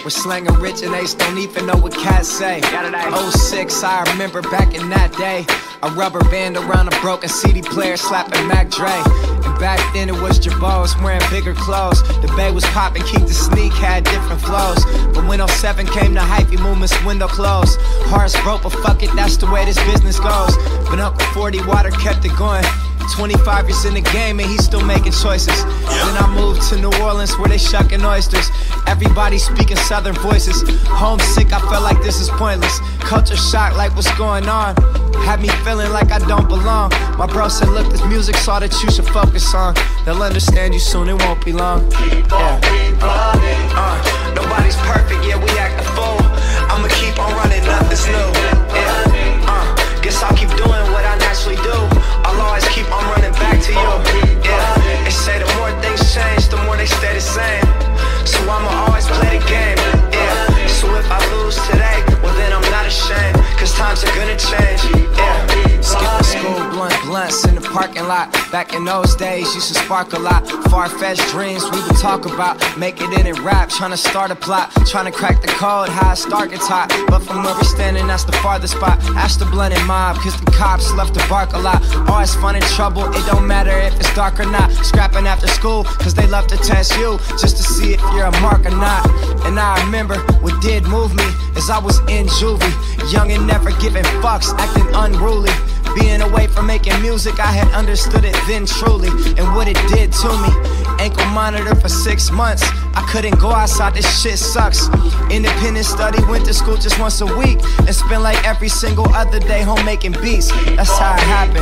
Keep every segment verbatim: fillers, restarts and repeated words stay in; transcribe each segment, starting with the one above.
We're slanging rich and ace, don't even know what cats say. oh six, I remember back in that day. A rubber band around a broken C D player slapping Mac Dre. And back then it was Jabos wearing bigger clothes. The bay was popping, keep the sneak, had different flows. But when oh seven came to hypey movements, window closed. Hearts broke, but fuck it, that's the way this business goes. But Uncle forty Water kept it going. twenty-five years in the game and he's still making choices. Then I moved to New Orleans where they shucking oysters. Everybody speaking southern voices. Homesick, I felt like this is pointless. Culture shock, like what's going on? Had me feeling like I don't belong. My bro said, look, this music's all that you should focus on. They'll understand you soon, it won't be long. Yeah. Uh, uh, nobody's perfect, yeah, we act a fool. I'ma keep on running, nothing's new. Yeah. Uh, guess I'll keep doing what I naturally do. I'll always keep on running back to you. Yeah. They say the more things change, the more they stay the same. So I'ma always play the game. Yeah. So if I lose today, well then I'm not ashamed. Cause times are gonna change. Yeah. Skipping school, blunt blunts in the parking lot. Back in those days, used to spark a lot. Far-fetched dreams we would talk about. Make it in and rap, trying to start a plot. Trying to crack the code, how I start gets hot. But from where we're standing, that's the farthest spot. Ask the blunted mob, cause the cops love to bark a lot. Always fun and trouble, it don't matter if it's dark or not. Scrapping after school, cause they love to test you, just to see if you're a mark or not. And I remember what did move me, is I was in juvie. Young and never giving fucks, acting unruly. Being away from making music, I had understood it then truly. And what it did to me. Ankle monitor for six months. I couldn't go outside, this shit sucks. Independent study, went to school just once a week. And spent like every single other day home making beats. That's how it happened.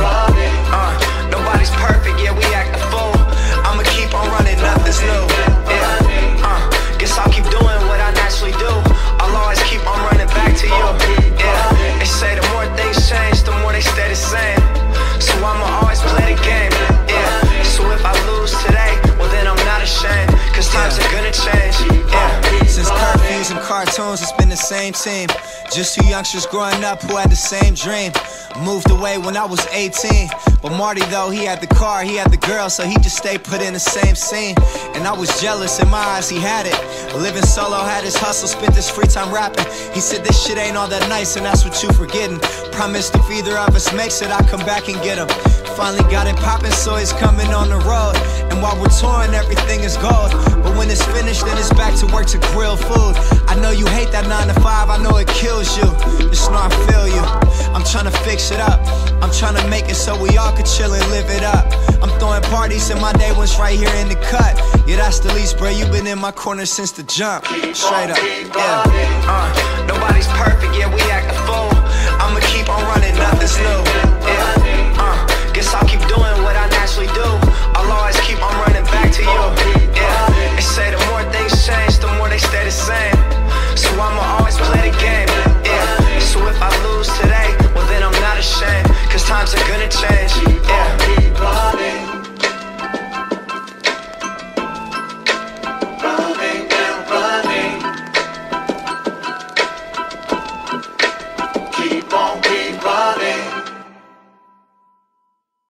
Uh, nobody's perfect, yeah, we act a fool. I'ma keep on running, nothing's new. Yeah. Uh, guess I'll keep doing what I naturally do. I'll always keep on running back to you. Yeah. They say the more things change, the more they stay the same. So I'ma always play the game. Yeah. So if I lose today, well then I'm not ashamed. Cause times are gonna change. Yeah. Since curfews and cartoons, it's been the same team. Just two youngsters growing up who had the same dream. Moved away when I was eighteen. But Marty though, he had the car, he had the girl, so he just stayed put in the same scene. And I was jealous, in my eyes he had it. Living solo, had his hustle, spent his free time rapping. He said this shit ain't all that nice and that's what you forgetting. Promised if either of us makes it, I'll come back and get him. Finally got it poppin', so he's coming on the road. And while we're touring, everything is gold. But when it's finished, then it's back to work to grill food. I know you hate that nine to five, I know it kills you. Just know I feel you. I'm tryna fix it up. I'm tryna make it so we all could chill and live it up. I'm throwing parties and my day one's right here in the cut. Yeah, that's the least, bro. You been in my corner since the jump. Straight up, yeah. Uh, nobody's perfect, yeah, we act a fool.